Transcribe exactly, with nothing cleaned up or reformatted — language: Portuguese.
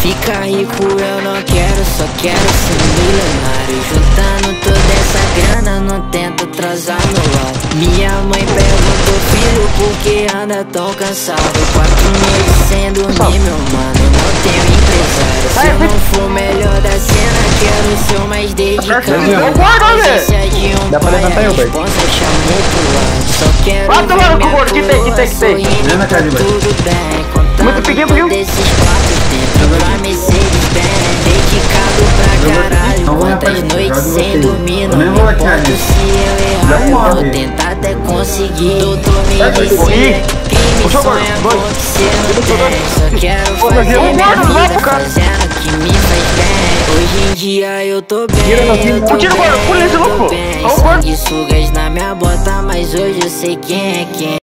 Ficar rico eu não quero, só quero ser milionário. Juntando toda essa grana, não tento atrasar meu lado. Minha mãe perguntou, filho, por que anda tão cansado? Quatro meses sem dormir, meu mano, não tenho empresário. Se eu não for o melhor da cena, quero ser o mais dedicado. Ausência de um pai, a responsa chamou pro lado. Só quero ver minha coroa sorrindo, tá tudo bem. Contando todos esses quatro dentro da Mercedes-Benz. Dedicado pra caralho, quantas noites sem dormir. Não me importo se eu errar, eu vou tentar até conseguir. Doutor me disse, crime sonha acontecer no tem. Só quero fazer minha vida fazendo o que me faz bem. Hoje em dia eu tô bem, eu tô bem, eu tô bem. Sanguessugas na minha bota, mas hoje eu sei quem é quem.